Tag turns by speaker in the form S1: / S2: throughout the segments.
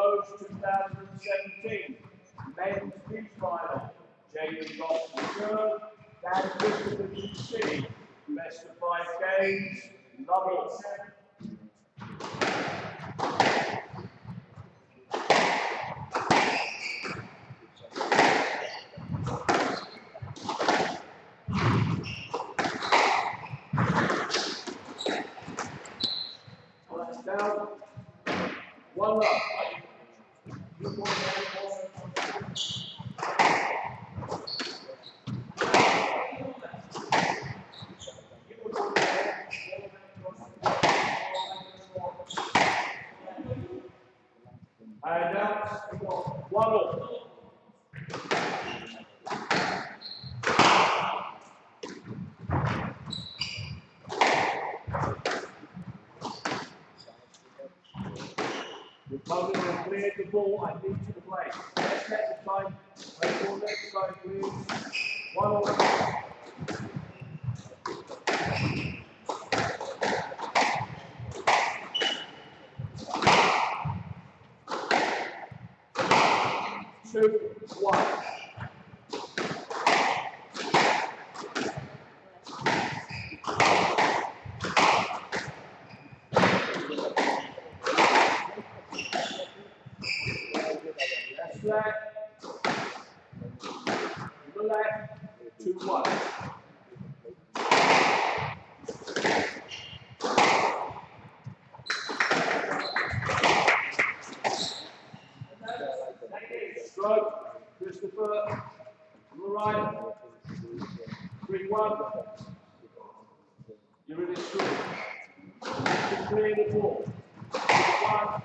S1: Welsh 2017 men's beach final. Jayden Gough return, Dan Christopher DC. Best of 5 games. Love it. Down. One love. And out. One all. The opponent has cleared the ball. I need you to play. Let's take the time. Play ball next side, please. One all. 2-1. Left, to the left, 2-1. Stroke, Christopher, to the right, 3-1. You're in the street. You can clear the ball. 1.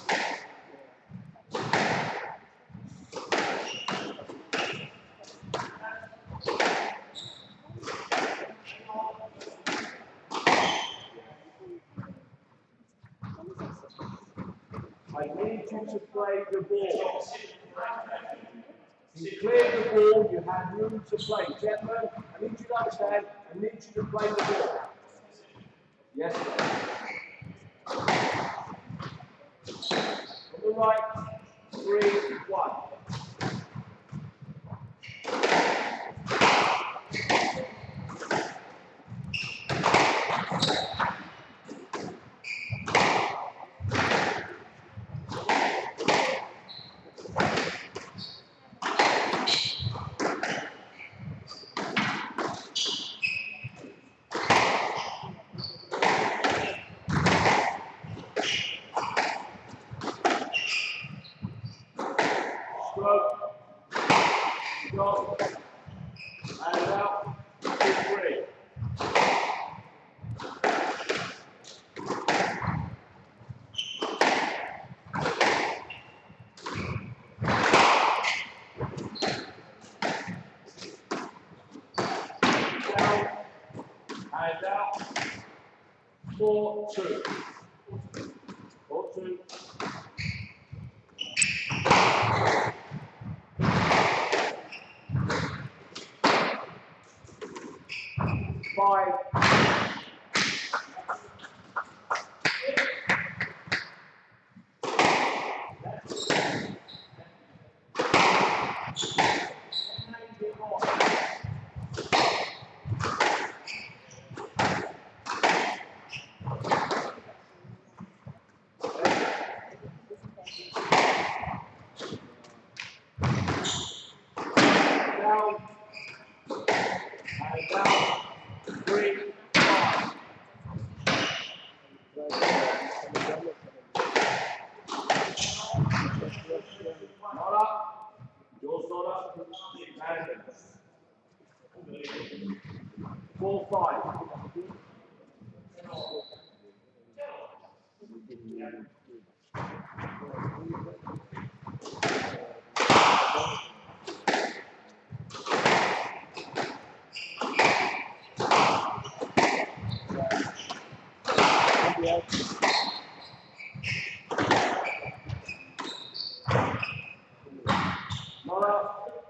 S1: I need you to play the ball. You cleared the ball, you had room to play. Gentlemen, I need you to understand, I need you to play the ball. Yes, sir. On the right, 3-1. Go. And out. 2-3. Down. And out. 4-2. 4-2. 5. Down. And down. 3-5. Not up. Yours not up. And 4-5. Not up.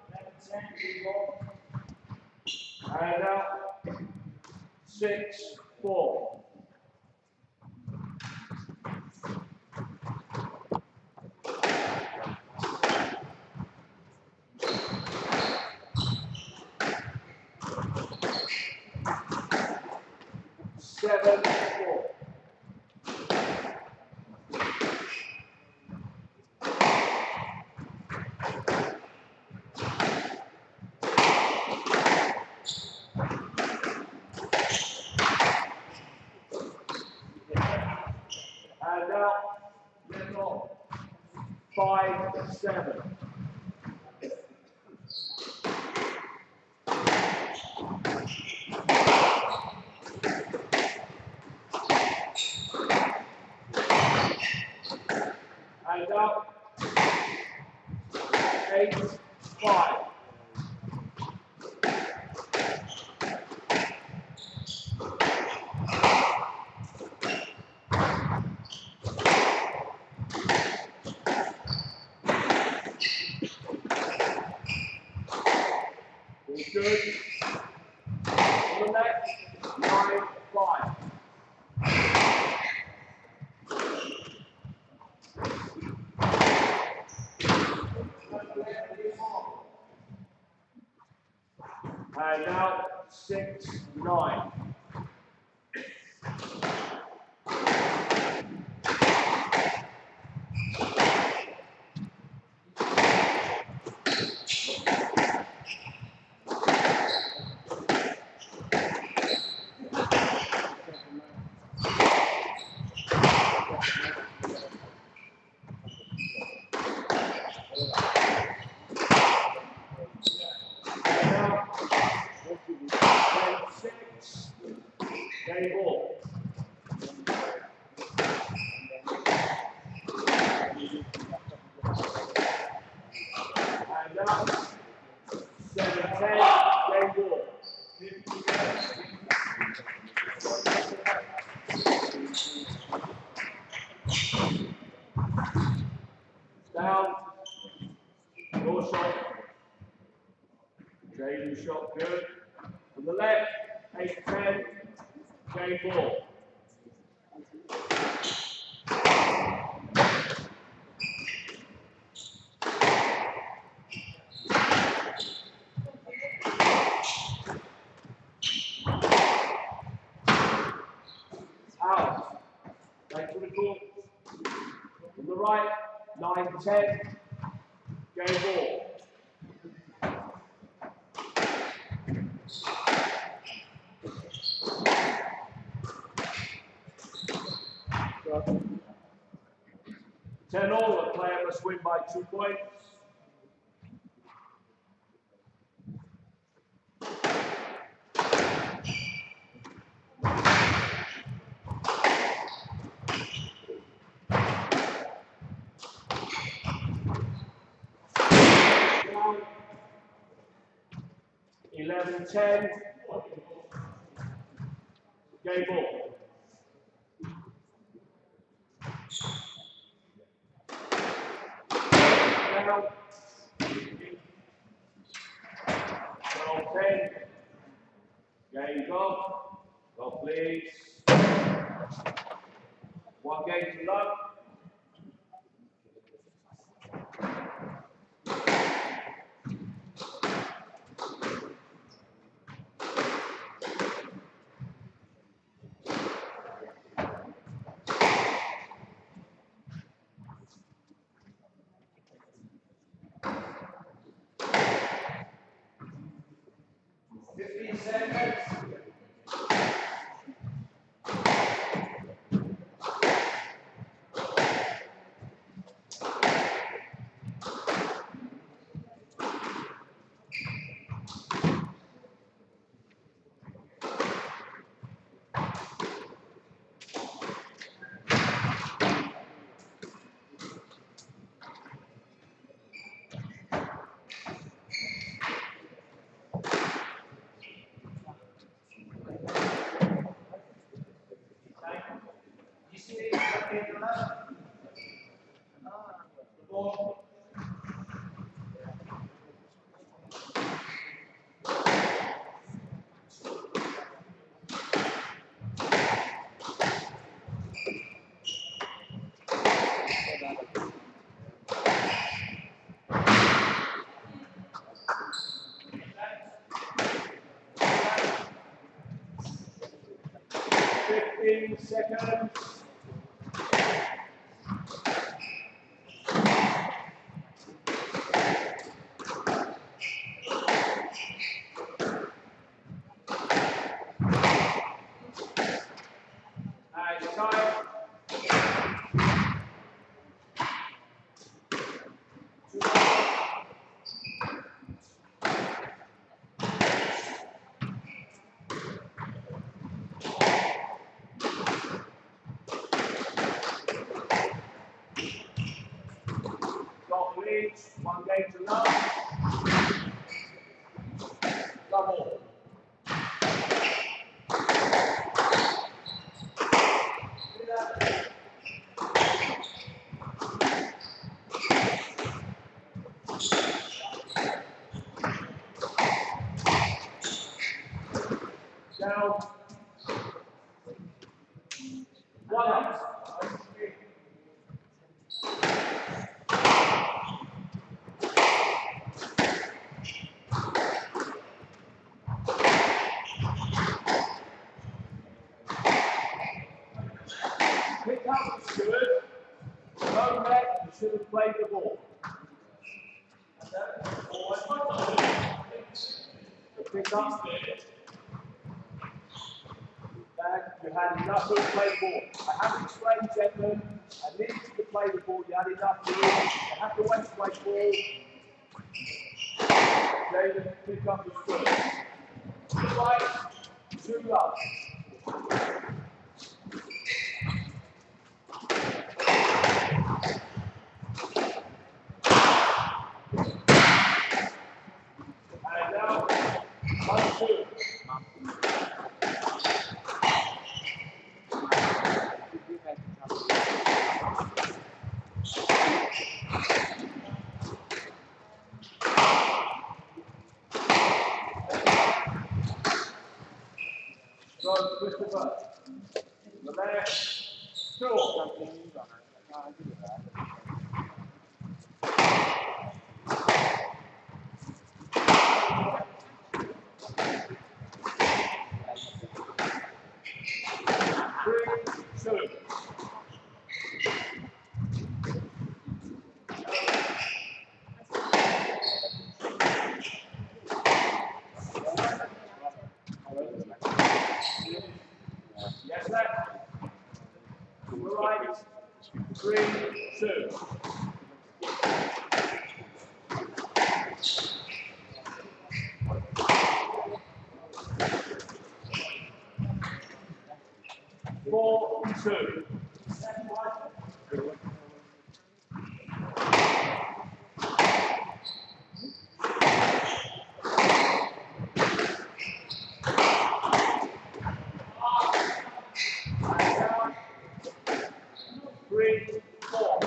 S1: And up. 6-4. 7-4. And now, let's on. 5-7. And up. 8-5. Good. On the left, 9-5. And now 6-9. Game ball. And now 7-10. Game ball. Down. Your shot. Jayden shot good. On the left, 8-10. Game ball. Out. Right to the court. On the right, 9-10. Game ball. Ten all, the player must win by 2 points. Down. 11-10. Game ball. Down. 12-10. Game Gough. Gough leads. 1 game to love. seconds. And time. Gough leads, 1 game to none. Double. Down. 1 up. Pick up is good. Go back, you should have played the ball. The pick up. Back, you had enough room to play the ball. I have explained, gentlemen, I need you to play the ball. You had enough room. You have to wait to play the ball. Jayden, pick up is good. 2 right, 2 left. And now, 1, 2. So, Christopher, the left, 2. 3, 2. Yes, sir. Right. 3, 2. Four, 2. Three, 4.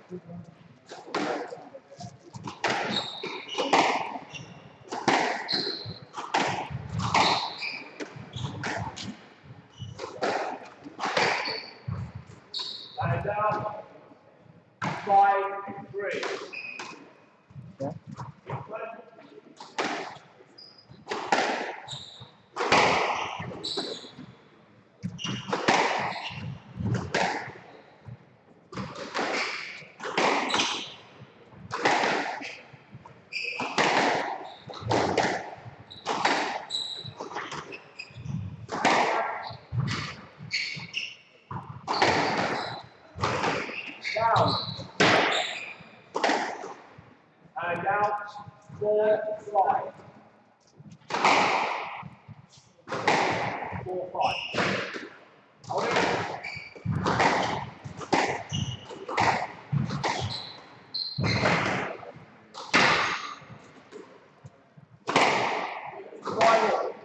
S1: And down. 5, 3. Down. And out. 4, 5. 4, 5. Hold it. Final.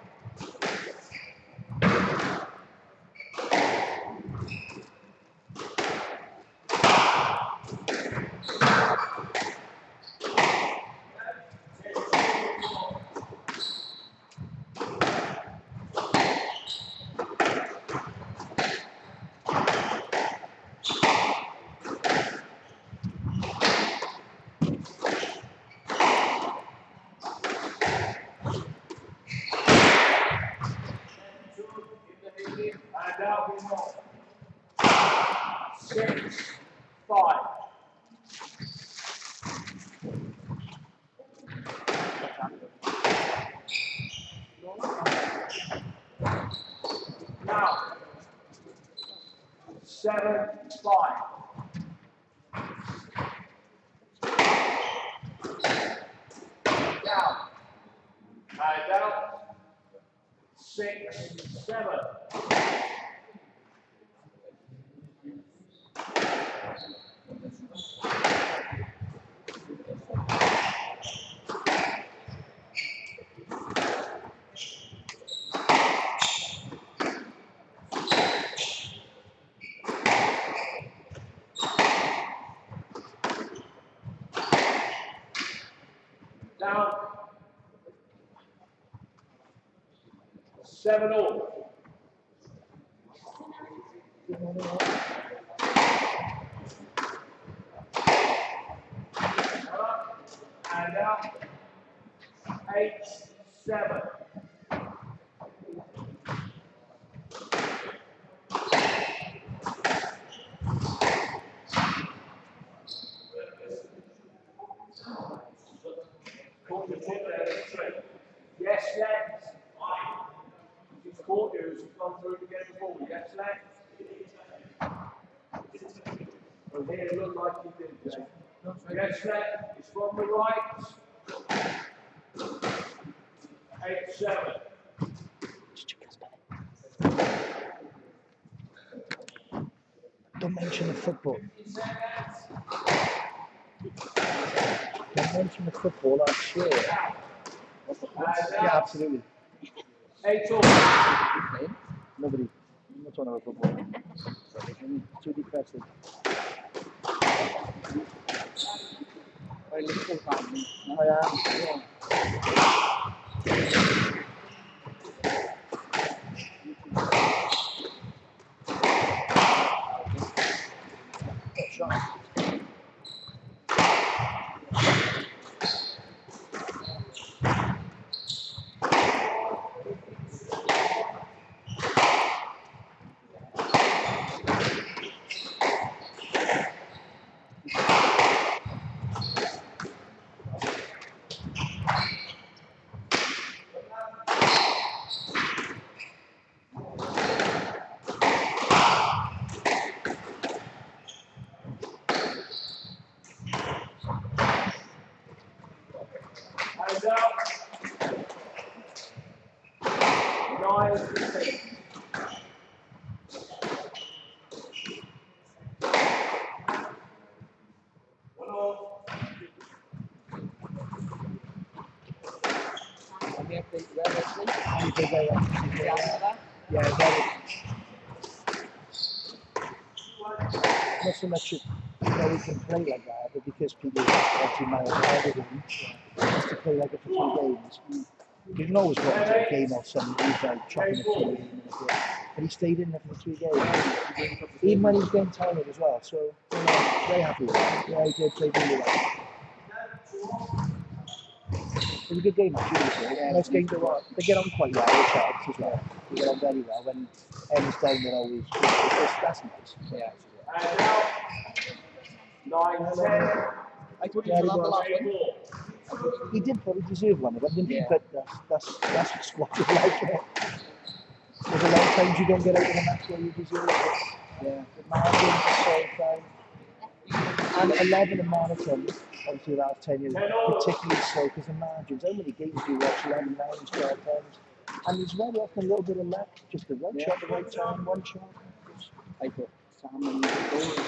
S1: 5. Now, 7, 5. Down. And out. 6, 7. Down. 7 all. Up and out. 8, 7. Yes, left. He's caught you as you've gone through to get the ball. Yes, left. Well, here it looked like he did, Jay. Yes, left. It's from the right. 8, 7.
S2: Don't mention the football. Don't mention the football, I'm sure. Yeah, absolutely.
S1: 8 all.
S2: Nobody. I'm not talking about football. It's too depressing. I am.
S1: Hands up. 9, 15. One all.
S2: Yeah, very. Not so much that we can play like that, but because people are 2 miles ahead of him, to play like it for 2 games. You can always go into a game or something, he's like chopping it through him, but he stayed in there for 3 games. Even when he was getting tired as well, so you know, very happy with that. Yeah, he did play really well. It was a good game actually. Yeah, nice game to watch. They get on quite well, the Sharks as well. They get on very well. When Emma's down, they're always, that's nice. Yeah.
S1: And now, 9, 10.
S3: I thought he was the last one.
S2: He did probably deserve one of them, didn't he? But that's what squad is like. There's a lot of times you don't get out of the match where you deserve it. Yeah. The margins are so fine. And 11 in marathon, obviously the last 10 years, particularly so because the margins, how many games do you watch? 11 9s, 12 10s. And there's very often a little bit of luck, just the right shot, the right time, one shot.
S3: I thought Sam and goals,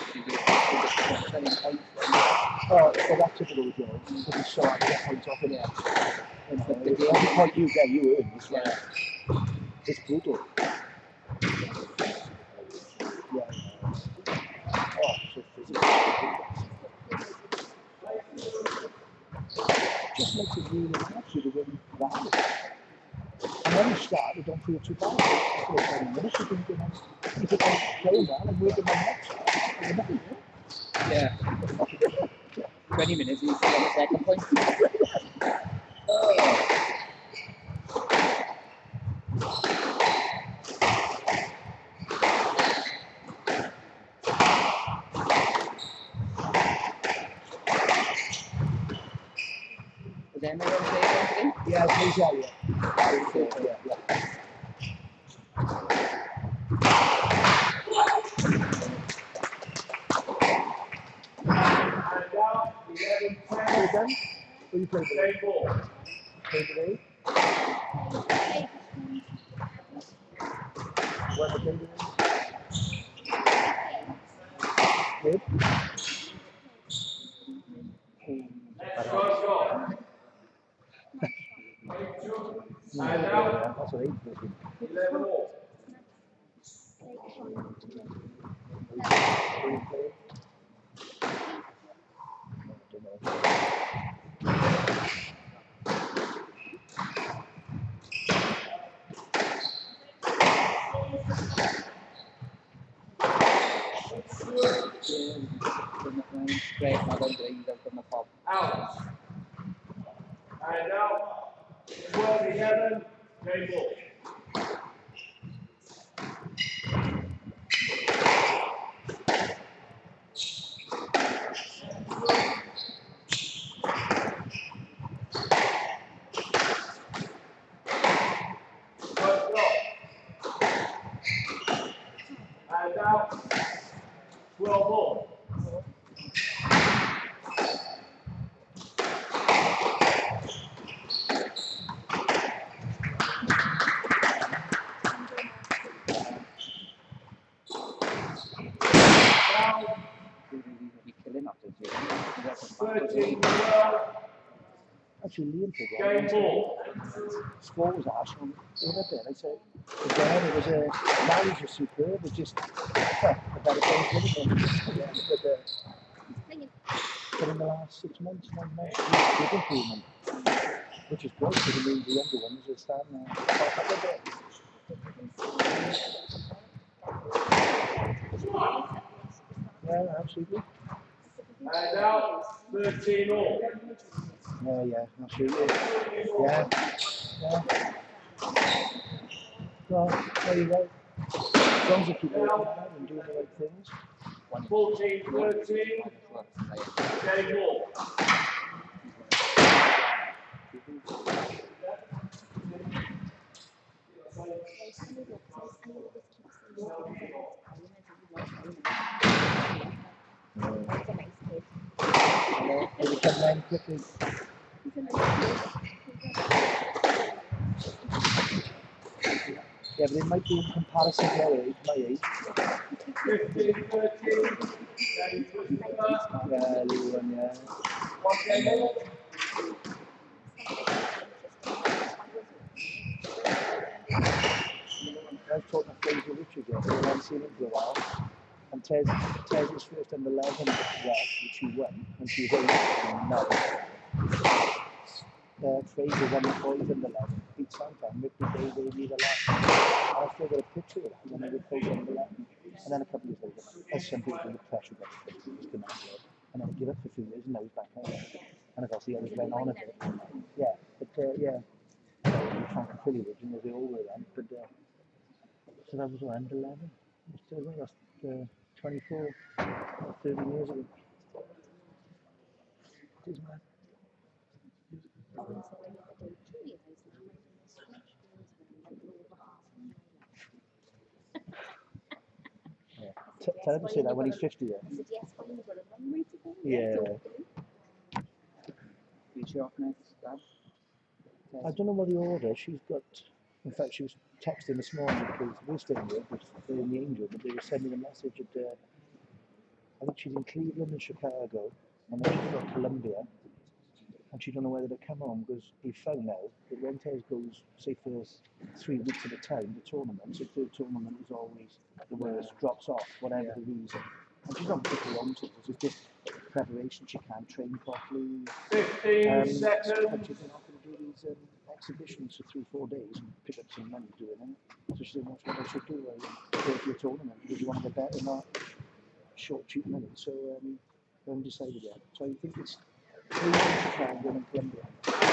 S2: oh, so that took it all joy. Because it's so hard to get points off in there. And the only point you get, you earn as well. Yeah. It's brutal. Yeah. Oh, so physical. Just makes it really hard for you to win rounds. And when you start, you don't feel too bad. After 20 minutes, you're thinking, if you can play well and work in the next, you're nothing.
S3: Yeah. 20 minutes, he's on the second point. Gemma on play once again?
S2: Yeah, please, yeah.
S1: And out, 11, 10.
S2: Play again? Will you play
S1: Play ball.
S2: Play today? What the play today? Good?
S1: Go. And out,
S2: That's what 8 was.
S1: 11 all.
S2: Will you play? I don't know.
S3: Great, I don't drink them from the pub.
S1: Out. And out, 12, 11. Play ball. And out, 12 all.
S3: You're killing after Jayden.
S1: 13, 12.
S2: Actually, Liam played
S1: Game ball.
S2: Score was Arsenal. I said, again, it was a marriage was superb. It just a better players winning it. But in the last 6 months, 9 months, big improvement, which is great because the younger ones are starting to pop up a bit. Yeah, absolutely.
S1: And out, 13 all.
S2: Yeah, absolutely. Yeah. Well, there you go. As long as you keep working hard and doing the right things.
S1: 14, 13. Game ball.
S2: They come around quickly. Yeah, but it might be in comparison to their age, my age.
S1: 15, 13.
S2: Yeah, little one, yeah.
S1: One game ball.
S2: I was talking to Fraser Richard yesterday, I haven't seen him for a while. And Tez was first under 11 at Welsh, which he won, and she was 8 and 9. Fraser won the boys under 11, beat Southampton, Ricky Day, they lead a lot. And I still got a picture of that when they were boys under 11. And then a couple of years later, as some people in the pressure got it, he was going to and then he gave up for a few years, and now he's back home. And of course, the others went on a bit. Yeah, but yeah, Frank and Philly were, they all were then, but so that was under 11. I think that's 24, 30 years ago. It is mad. Tell him to say that when he's 50 then.
S4: I said, yes, fine, you've got a long way to go.
S2: Yeah.
S3: Is she off next, Dad?
S2: I don't know what the order, she's got, in fact she was texting this morning because we're still here, they're in the Angel, but they were sending a message at, I think she's in Cleveland and Chicago, and then she's got Columbia, and she don't know whether to come home because he found out that when Tez goes, say for 3 weeks at a time, the tournament, so the tournament is always the worst, drops off, whatever the reason. And she's not particularly on to it, it's just preparation, she can't train properly.
S1: 15 seconds.
S2: And she's been offered to do these exhibitions for 3-4 days and pick up some money doing it. So she said, what's what I should do? Go to a tournament because you want to get better, not short, cheap money. So we haven't decided yet. So I think it's 3 weeks to try and go in Colombia.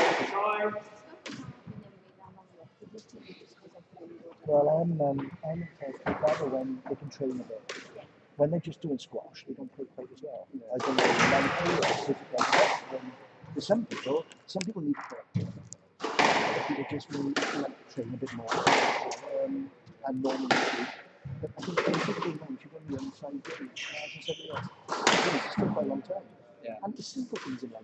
S2: Well, I'm better when they can train a bit. When they're just doing squash, they don't play quite as well. I don't know when they For some people need to other people just need to like train a bit more and normally do. But I think every day if you're going to be on 5 days, as I said earlier, it's still quite a long time.
S3: Yeah.
S2: And the simple things in life,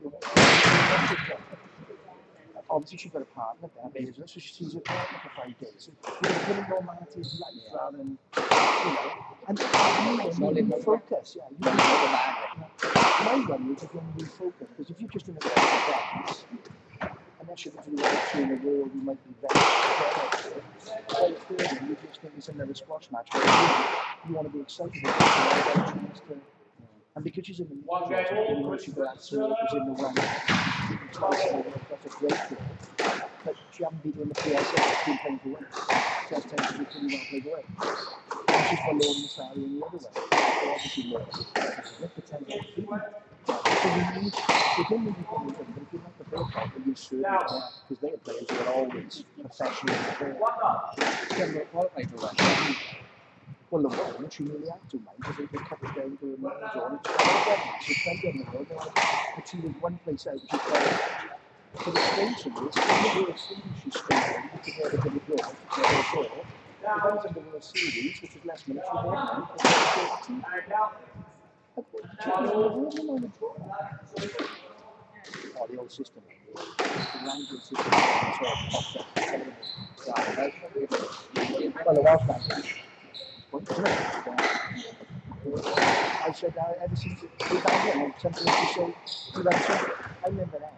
S2: obviously she's got a partner there, business, so she sees her partner for 5 days. So you're put in normality life rather than, and focus, yeah. My one is again refocus, because if you're just in a place of dance, unless you're between the two in the world, you might be very quite further, you just think it's another squash match, but you want to be excited about it, and because she's in the
S1: One game all,
S2: she got absolutely in the run. That's a great goal. But she hasn't been in the PSA, she's been playing for win. First time she's pretty well played away. And she's following the salary in the other way. So obviously more. It's potential. So we need, we don't need to go with them, but if you like the ball part, you serve it there, because they are players who are always professional. Well, the one, she really had to, mate, because they cut it down to a minute zone. It's 20 on the road, but she was one place out, she played. So the strange thing is, in the World Series she's struggling, because they had a good draw, she had a draw. The ones in the World Series, which is less minutes, she won them, oh, the old system. The Rangers system. Well, the Welsh man. I said, ever since 2000, something to say, 2000, I remember that.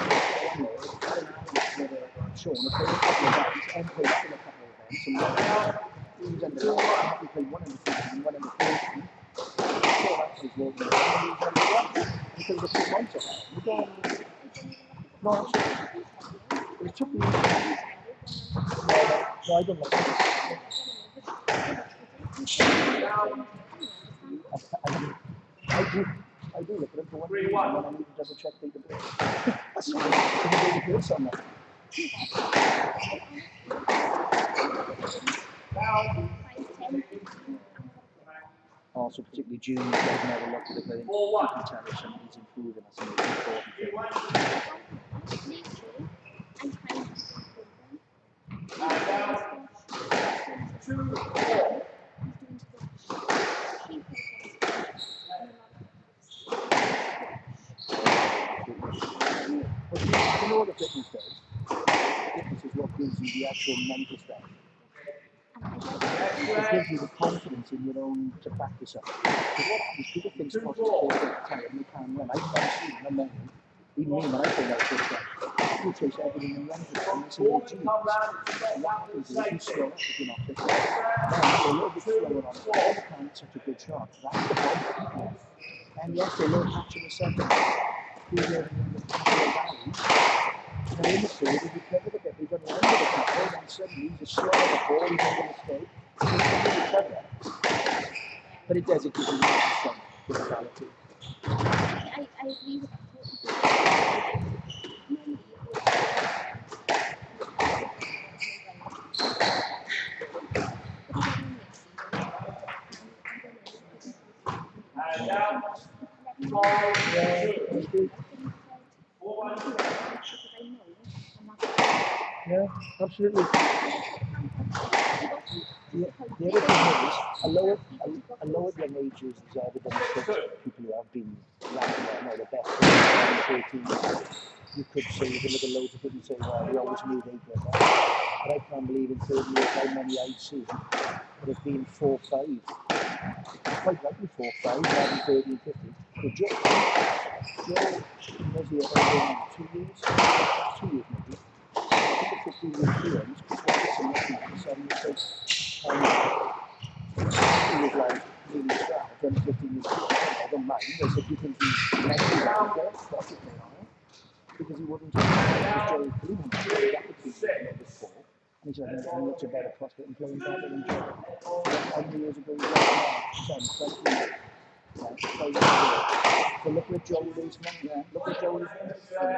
S2: Sean played a couple of events, and played in a couple of events, and he was under the line, he played one in the 15, one in the 14. So that was more than because the 2 points are there. No, absolutely. It took me. No, I don't like it. I do look at it for 1 reason, and I need to double check the play. That's why I can do somewhere. Also, particularly June, you guys never look at it, but you can tell if somebody's improving or something But you know what the fitness does? Fitness is what gives you the actual mental strength. It gives you the confidence in your own to practice up. Because what happens, people think sports is all the time, and they can't run. I've seen them, even me when I played out this time, you chase everything and run to them, and say, oh, geez, what happens is you slow up if you're not fit. Then you're a little bit slower on it, all the time it's such a good shot. That's the problem. And yes, they learn catch in the second. Who's there in the valley? And in the field, if you cover the bit, you've got to remember the tackle, and suddenly you just slow the ball, you make a mistake, you can recover. But it does, it gives you the strength, the mentality.
S4: I agree with that.
S1: And now,
S2: Yeah, absolutely. The other thing is, a lower young age is evidence that people who have been around the best 13 years. You could say, you can look at loads of people and say, well, we always knew they'd get that. But I can't believe in 30 years how many I've seen that have been 4 5. Quite likely 4 5, rather than 30 and 50. But Joe was the other 2 years? 2 years maybe. I think the 15 years here, he's just like some lucky for 7 mistakes. He was like really strapped, done 15 years here. I don't mind. I said, do you think he's mentally out there? Because he wasn't Joe Cleveland. That would be before. And he said, I think looks a better prospect and playing better than Joe. How many years ago he was 10, 20 years. So look at Joe is now. Yeah. Look at Joe is now.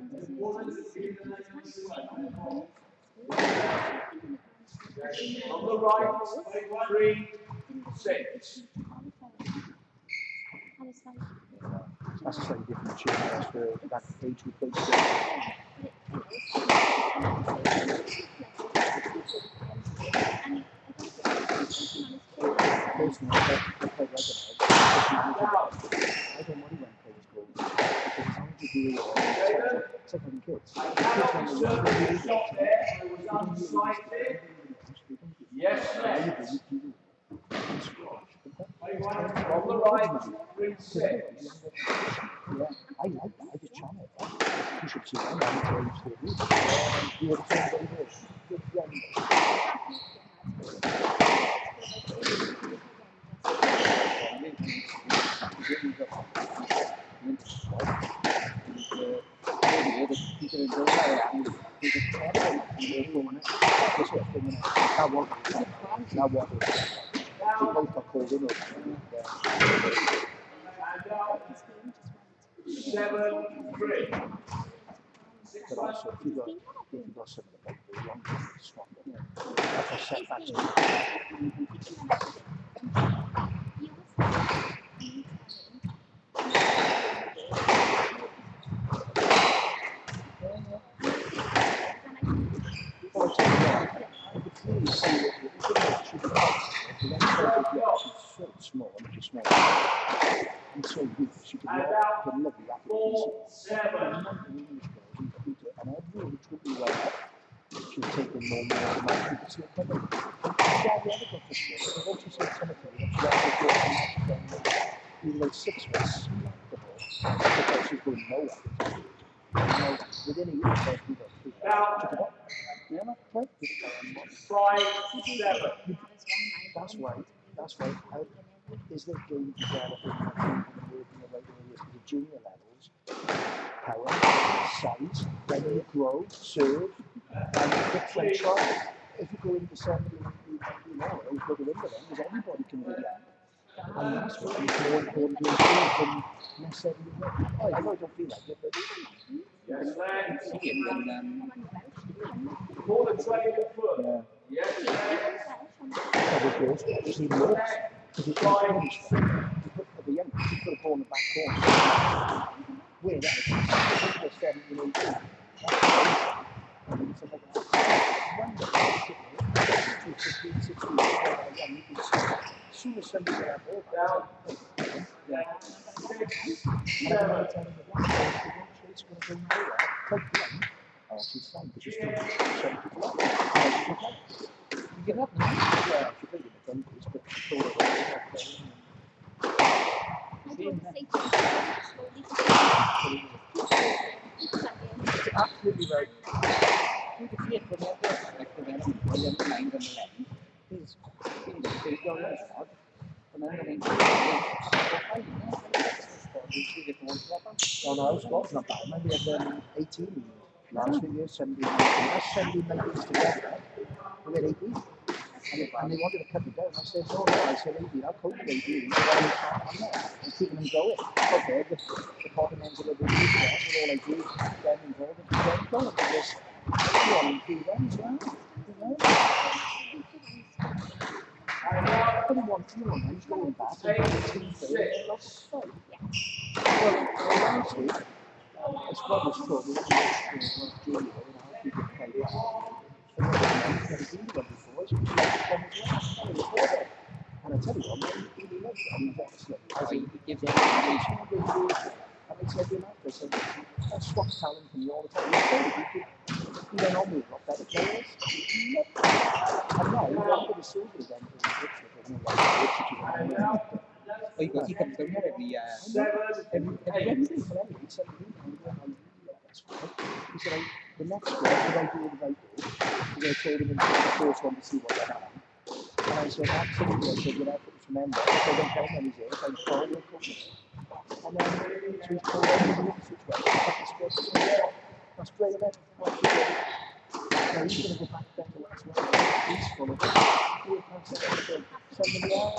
S1: on the right, 3, 6.
S2: That's a slightly different tune as for that age we played together. Personally, I quite like it. I don't want to play his goals because as long as you do it, it's like having kids. Kids when they're young, they do
S1: Stop there. It was unsighted. Yes, ma'am. On the right, reset.
S2: Yeah, I like that. I just channel it. You should see that. I'm going to the roof. You were the same way there. Now what? They both got called in.
S1: And now, 7-3.
S2: But also, if you got something like the young people stronger, that's a setback. Well, I tell you what, I could clearly see that she's so small, and she's small, and so weak. She could love lovely athletics. And everyone took me well up. She was taking more and more of my people to it. But the other got for sure. I've also said something to me that she was like 6 foot, smacked the ball. I thought she was going nowhere. Within a year, first we got took it up. Yeah, right.
S1: 5-7.
S2: That's right. That's right. Is there game developing and working the right areas for the junior levels? Power, size, then you grow, serve, and different try. If you go into somebody you know, who's got to win with them, because everybody can do that. And that's what is more important to improve than necessarily win. I know I don't feel like it, but
S1: Yes, ma'am.
S3: See it when
S1: Call the training foot.
S2: yeah.
S1: Yes, ma'am.
S2: Other girls actually works because it's not finished. You put at the end, you put a ball in the back corner. Where that is, it's 17, 18. That's I mean, something like that. When 15, 16, you can see as soon as somebody got that ball, yeah. And I'm telling you that, it's going to go nowhere. Quite blunt. Oh, she's fine because she's still 7 people up. You give up now. Yeah, she played in the 20s, but she thought it was absolutely right.
S3: you can see it from your perspective and the young mind and the lens is very young as well. And then the
S2: No, Scott's not bad. Maybe I've done 18 last few years, 17, 19. That's 17 19s together. We had 18. And they wanted to cut it down. I said, no, I said 18. I'll coach 18. I'm not. I'm keeping them going. Okay, the bottom end's a little bit weaker. That's all I do. Get involved and get going. Because you want to do them as well. Only one few on them, going back. Well, honestly, it's what was told. It's junior, and how people play that. And I've never been to one before, so it's like them as well. And I tell you what, man, he loves it. I mean, honestly, as he gives everything. And I said, you know, I said, I swap talent from you all the time. He went on with a lot better players. And now, he went to the silver again.
S3: he comes down here every
S2: Wednesday. He said, the next one, what I do with the because I told him in the first one to see what they had. And I said, absolutely. I said, you have to remember. I said, don't tell him when he's here. I'm told him. And then, so he's told him to do that's great, isn't it? Now he's going to go back down to last one. He's full of it. He'll come to somebody else.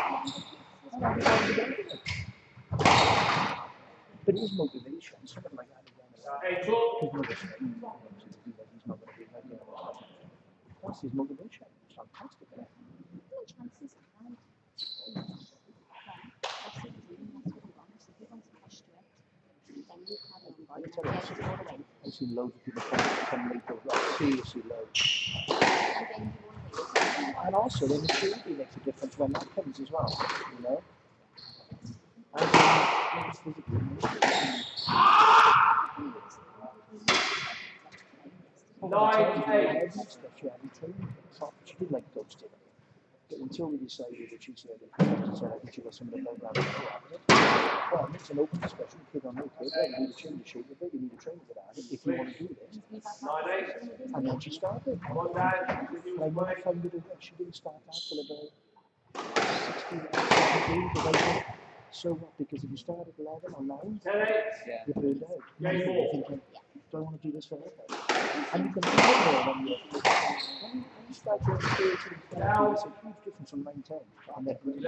S2: But his motivation, something like that again. His motivation, he's not going to be like, that's his motivation. It's fantastic, isn't it? tell you, I've seen loads of people come late over, like, seriously loads. And also, the maturity makes a difference when that comes as well, you know? And it's physically she did like ghosted. But until we decided that she said, I think she got some of the program. Well, it's an open discussion, kid on no kid, well, you need to change the shape of it, you need to train it at it if you want to do this. And then she started. But I never found it, she didn't start that till about 16, 17, because I said, so what, because if you start at 11 or 9, you're burned out. You're thinking, do I want to do this forever? And you can feel more when you start to 13, 14, there's a huge difference from 9, 10 on their brain.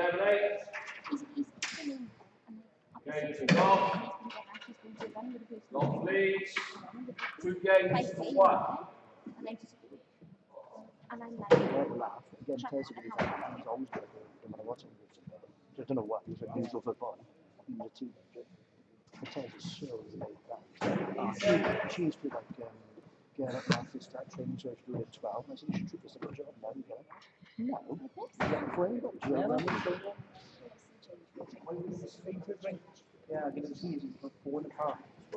S1: Gough leads 2 games for 1.
S4: And I'm like,
S2: I laugh. Again, Tess is always good, no matter what's in the I don't know what, he's unusual for a boy. He was a teenager. But Tess is so laid back. She used to like get up after start training, so I should do it at 12. And I said, you should treat this like a job now. You go, no, you're afraid of it. Yeah, I can see he's for 4.5.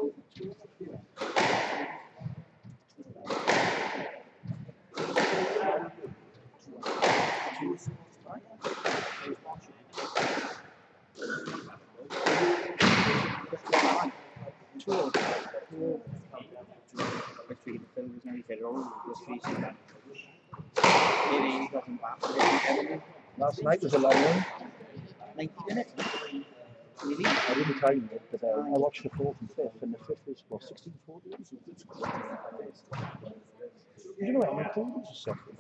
S2: Last night was a long one.
S3: 90 minutes.
S2: Really? I didn't time it, but I watched the 4th and 5th, and the 5th was, what, 16:40? You know what, my babies are suffering.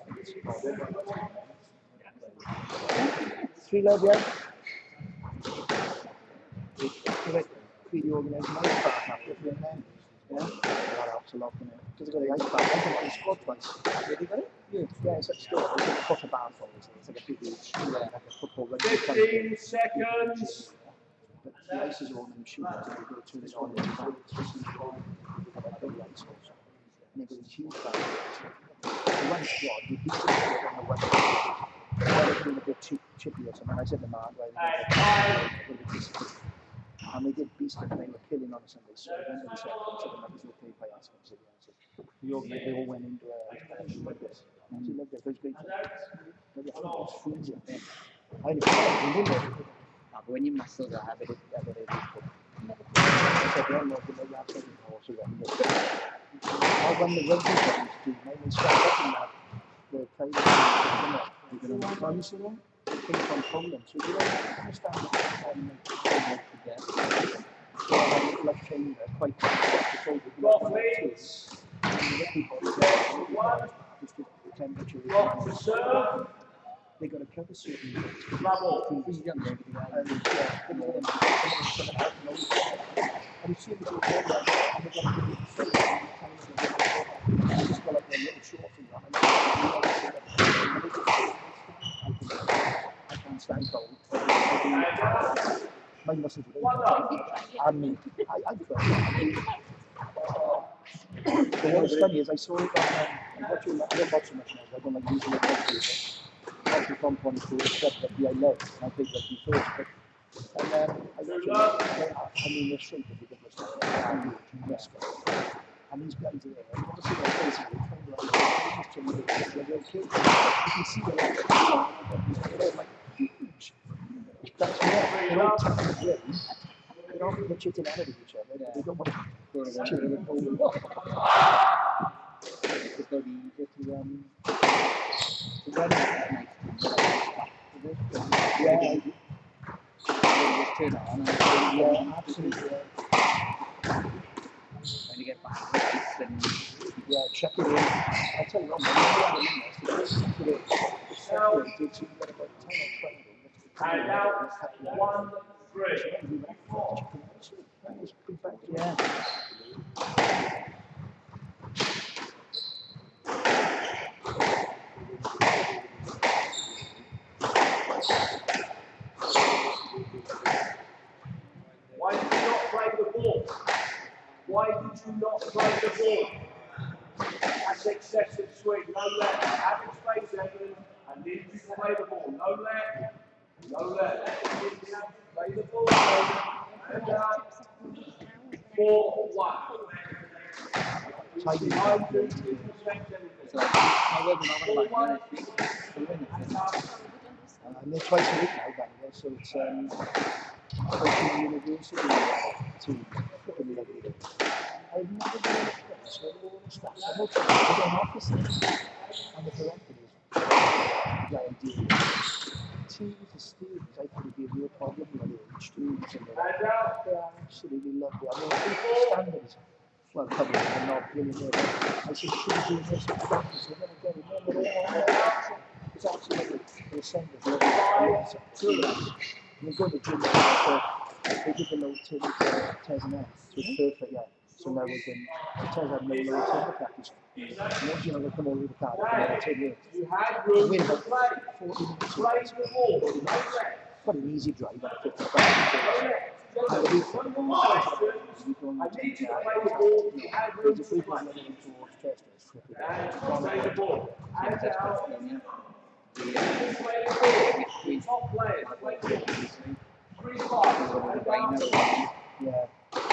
S2: 3 love, yeah? Feed the organisation, I start after it, then. Yeah? That helps a lot, you know. Because I got the ice bath, I can squat twice. Have you got it? Yeah, it's at school. It's like a foot of bath, obviously. It's like a big like a football.
S1: 15 seconds.
S2: But the ice is on the machine, so you go to this one and it's big ice also. And they got these huge bags. The one squad, you beat it on the one squad. I was doing a bit chippy or something. I said to Mark, and they did beast it, and they were killing on a Sunday. So I went and said, is it okay if I ask him? I said, yeah. They all went into like this. I said, look, there's great things. It's freezing. I didn't know.
S3: But when your muscles are habit,
S2: I said, well, look, you have something also then. When the rugby games do, they start looking at the players, they're going to run so long. They came from Poland, so you don't understand that like training there quite
S1: Gough leads 1.
S2: temperature.
S1: Gough to serve.
S2: They got to cover certain
S1: Double.
S2: and you see them all and they got to give you the just got like a little short thing on I can't stand cold. My muscles are me. I but what's funny is I saw it on I don't watch so much now, I don't like using it actually from 22 except that I love and I think rugby first, but and I mean they're straight to the difference and these guys are there, you want to see their faces, they're kids, you can see they're like huge. That's why they're all tapping the game, they're all the chitting out of each other, they don't want to go to chitting and hold them up. It's going to be easier to run at yeah,
S3: just turn on and
S2: yeah, absolutely.
S3: when you get back to the ice and
S2: Yeah, check it in. I tell you what, man, it's separated, so you get about 10 or 20.
S1: And now 1-3.
S2: Yeah.
S1: Why did you not play the ball? Why did you not play the ball? That's excessive swing. No left. Have it space, Evans. And did you play the ball? No left. No left. Play the ball. And 4-1.
S2: Tidy. And they're twice a week now, Bangor, so it's coaching university team. Flipping lovely. I've never been in a place where all the staff, I know they've got an office and the director is the idea. Teams and students, I think would be a real problem with the students and they're absolutely lovely. I mean, I think the standards, well, public are not really good. I said, should we do this? So then again, remember, it's absolutely the same as the other. And they go to the gym, they did the low table to Tez and F, so it's perfect, yeah. So now we can, Tez had no low table practice. And once you know, they come over the car, they come over 10 years. Wait about 40 minutes. Quite an easy drive at 55. And the weekend, we go on the team to there's a free plan running towards Chester. Yeah.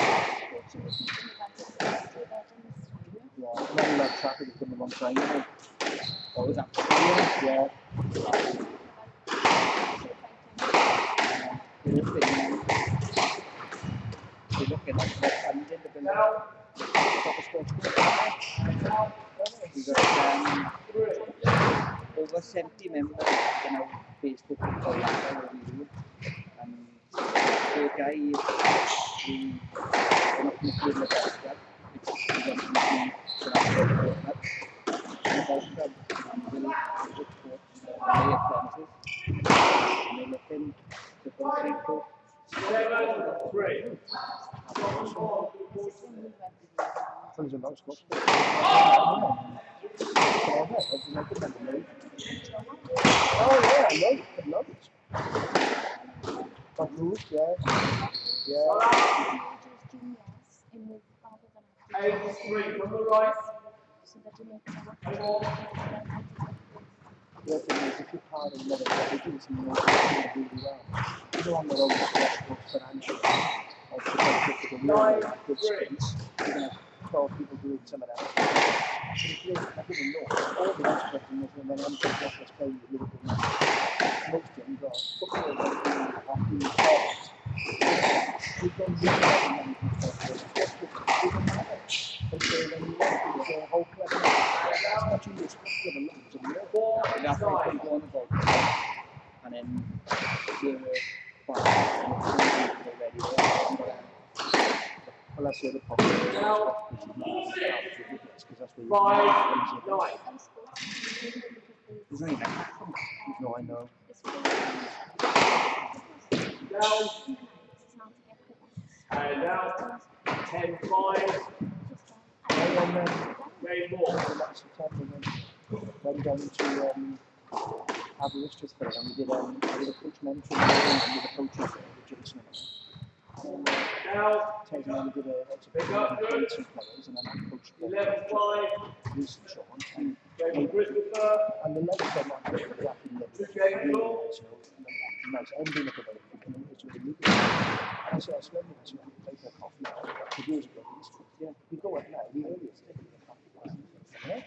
S2: Yeah, and then we had traffic that come along time, you know. Oh, was that? Yeah. They're looking at the funds in the building. Proper sports club. We've got over 70 members in our Facebook group called What We Do. The guy is not going to play the best club. It's going to be the club. And the best club will support their apprentices. And they're looking to put a people.
S1: 7-3.
S2: Friends of most Scotch. Oh yeah, I love it. Gough, yeah. Yeah.
S1: 8-3 from the right.
S2: The other thing is, if you're part of another, they do some more really well. Either on their own financially, or to get the real good space, you're going to have 12 people doing some of that. But if you're, I didn't know, all the rest of them, and then I'm just playing a little bit more. Most of them got football, hockey, sports. We don't really have many people just doesn't matter. But when you want to, the whole club, how much you expect them to look at them.
S3: That's why people on the boat. And then you're already there.
S2: Well, that's the other problem. Because that's where you
S1: 5-9.
S2: There's only that. No, I know.
S1: Down. And out. 10-5. Game more.
S2: Last September, went down to Aberystwyth for it, and we did a coach mentoring and we did a coaching with Jason.
S1: Now.
S2: Ted and I did a played some players, and then I coached
S1: 11-5.
S2: recent Sean.
S1: And
S2: the legs are not good for that in the nice ending of the day. It's really good. And I said, I said, take a coffee now. 2 years ago, yeah, we go out now, the earliest day, we have coffee. Yeah?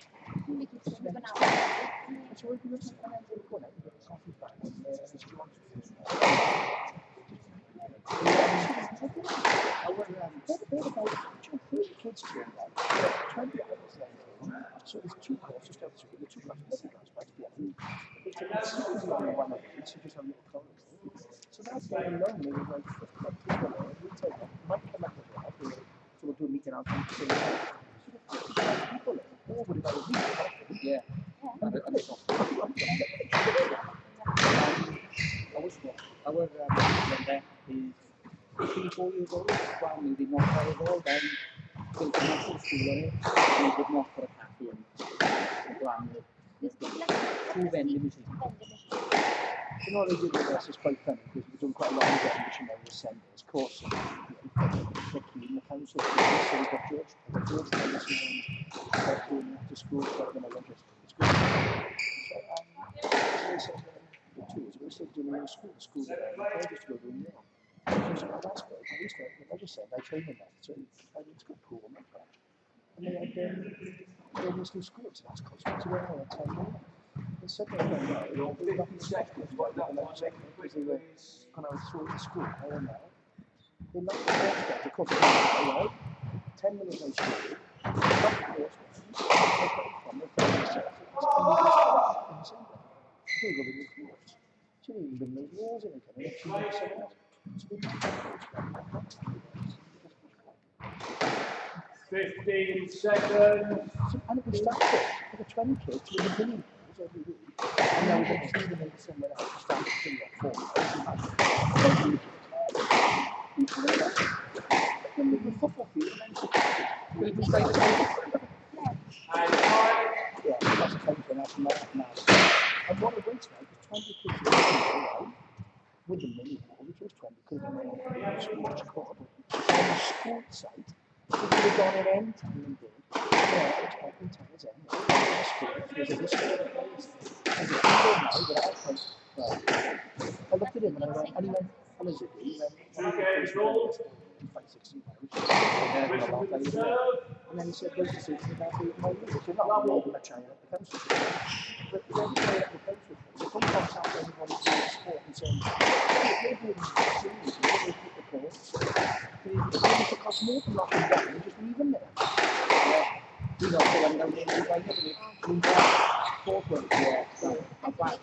S2: So we can just go out and get a coffee back. Kids doing that. 20 hours later, so there's 2 courses down the 2 classes, back together. It's only one of them, so just have a little college. So that's very lonely, with like 50 people, we take that, might come up as well, so we'll do a meeting out and say, so 50 people, all would have been a week. Yeah. Our Linda is 4 years old, one maybe not 5 years old, then built a massive school on it, and we did not for a cafe and a brand new 2 vending machines. You know what they did with us? It's quite funny because we've done quite a lot of events, you know, with centres, courses, particularly in the council. So we've got George Taylor's and doing after school stuff and all interesting. It's good. So they said, 2 years ago, we started doing a new school that I just go to in Yale. So I said, oh, that's good. I just said, I trained in that. So it's good, cool, not bad. And they had this new school. So that's cost me to go on 10 million. They said they were going to nothing special about the legislature because they were when I was through school, I don't know. They knocked the course down. The course was right? 10 million on school. They knocked the course down. They put it from the they got a new course. She didn't even make laws in it. And she made something else. So they knocked the course down.
S1: 15 seconds.
S2: And it was started. There were 20 kids with a million every week. And now we're going to feed them into somewhere else to start to see what form. Then we were football field and we just like yeah, that's a time for that's not now. And what it waits like is 20 kids with a million, which was 20 could have been on the sports court. On the school site, we could have gone in any time and did. Yeah, it's open times end. There's a history of the place. There's a people now that I think, I looked at him and I went, and he went, what is it? He went, £560. And then he said, where's the season about the my league? So not really much I at the council. But then he at the council. So sometimes after everybody doing sport and saying, they're doing the series, they keep the courts. If it costs more than knocking down, just leave them there. Yeah. We don't say I'm going to leave by it. We got 4 points. Yeah. So I'm back.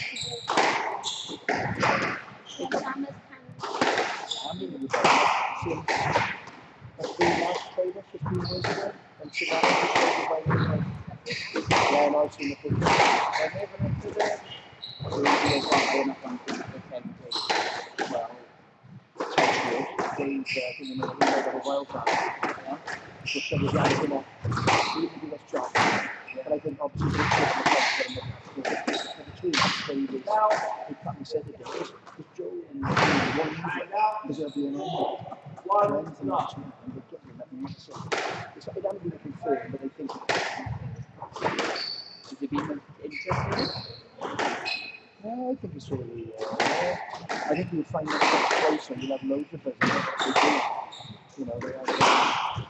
S2: I'm in the since the last trader 15 years ago, and so that was the trader by yeah, and I've seen the picture. I never went to there. So we're not going to the 10 days. Well, it's good. Days in the middle of a wild card. Yeah. So some of the guys are not really do this job. But I think obviously the between traders, they can't say the days. Because Joe and one user, because they'll be an animal. Friends and that's and they get me nothing to say. It's like they haven't been looking for but they think has there been interest in it? No, I think it's really I think you would find that much closer and you'll have loads of us. You know, they have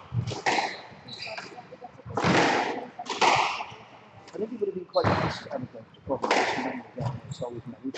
S2: I think it would have been quite nice to probably just money again, it's always money.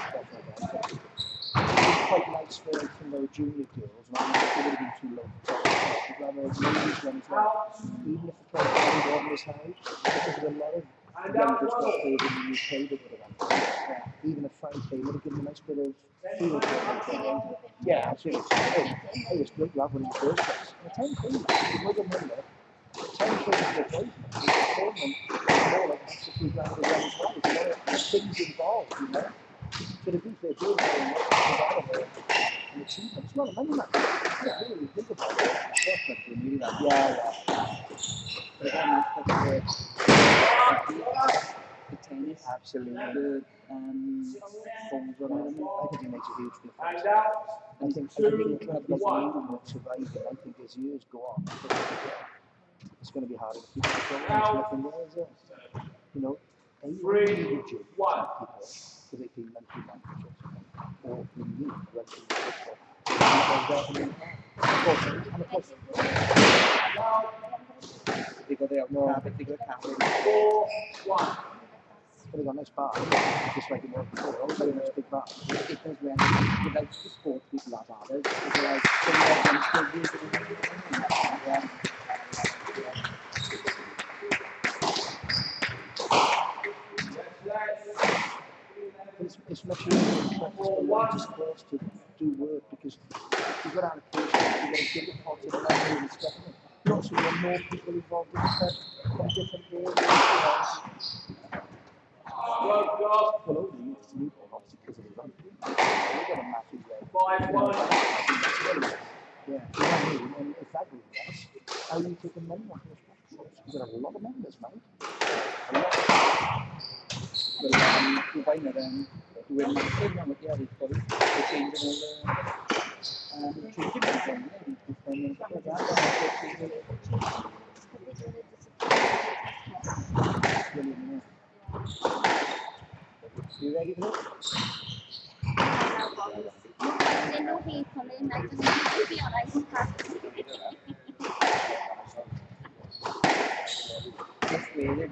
S2: It's quite nice for the junior girls, and I think it would have been too low. I'd rather ladies one as well. Even if the price wasn't as high, because there's a lot of youngest got paid in the UK that would have had. Even a 5K would have given a nice bit of field. Yeah, absolutely. I was great to have one in the first place. And 10K, you know the number. 10K is the place. It's a tournament. More like 60 grand a run as well. There's a lot of things involved, you know. So to be fair, doing that an achievement, it's not a money matter. I really think about it. Yeah. But again, the tennis, absolutely. Forms on them. I think it makes a huge difference. I think a club like England will survive, and I think as years go on, it's going to be harder to keep it going. There's nothing there, is there? You know, any gym people, because they pay monthly memberships, or we need rugby football. And of course, they got their carpet, they got carpet. 4-1. They got nice bar, just like it was before. Also, a nice big bar. It was when, without the sport people have others, it's like it's much easier for larger sports to do work because you've got allocations, you've got a bigger pot of money and stuff. You also have more people involved in stuff from different areas. Well, over the years, Newport, obviously, because of the rugby, we've got a massive way. 5-1. Yeah, you know what I mean? And if that goes less, how do you take the money off those sports? You've got a lot of members, mate. A lot. Well, you're buying it
S3: when my son was here, they changed all the changing everything. You ready for it?
S4: They know people in like the movie on ice park.
S3: Just waiting.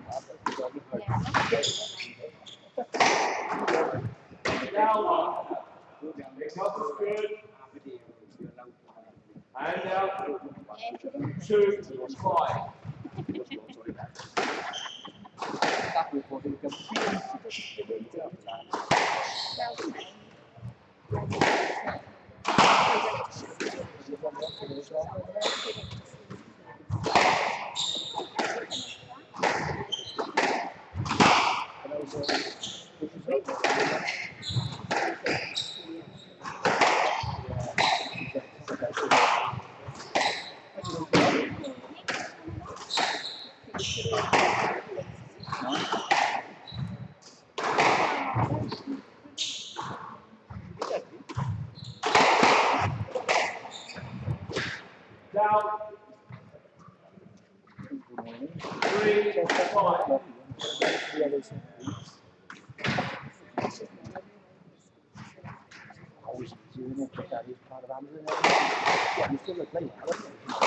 S1: Now, recover good. And out. 2 to 5.
S3: Các bộ phận cầm
S1: Down. 3 to 5.
S2: Always doing it, but that is part of Amazon. Yeah, you still play that.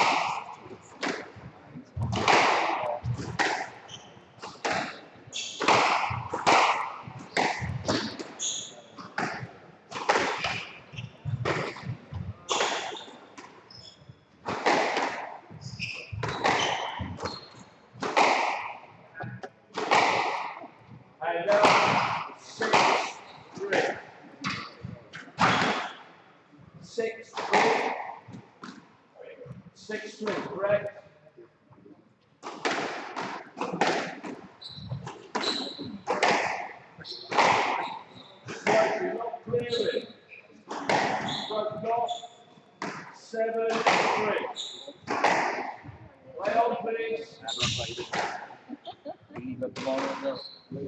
S1: And down. 6 3. 6 3. 6 3. Correct. Right, you're not clearing. Broke off. 7 3. Play on, please.
S3: leave the ball on the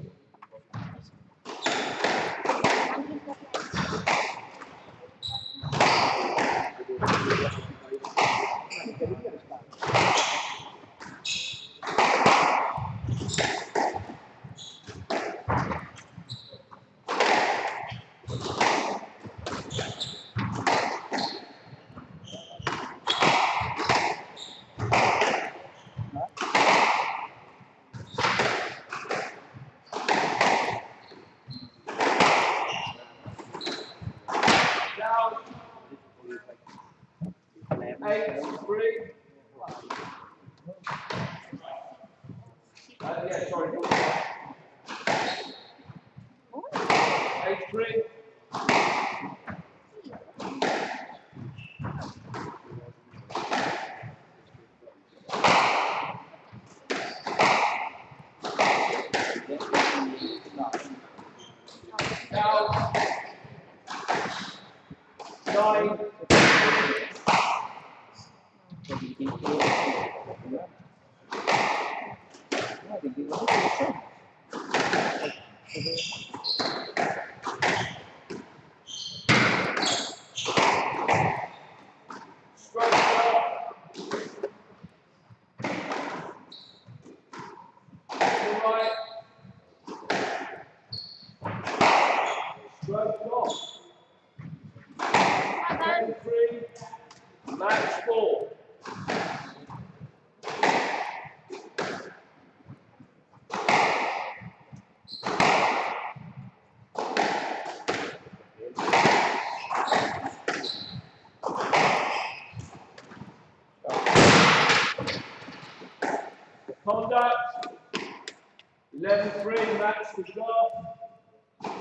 S1: Down. 8 3. Yeah, sorry. 8 3. Down. 9 Stroke up. To right. Stroke off. 10 3. Match ball. Conduct. 11 3. Match to Gough.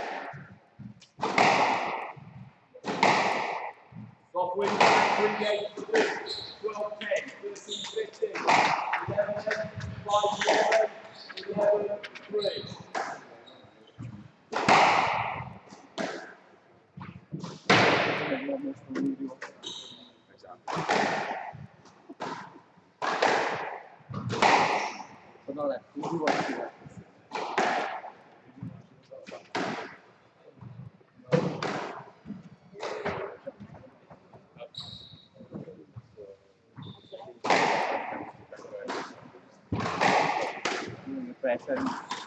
S1: Gough wins back 3 8 2. 12 10. 13 15. 11 5 11. 11 3.
S3: Nó là press and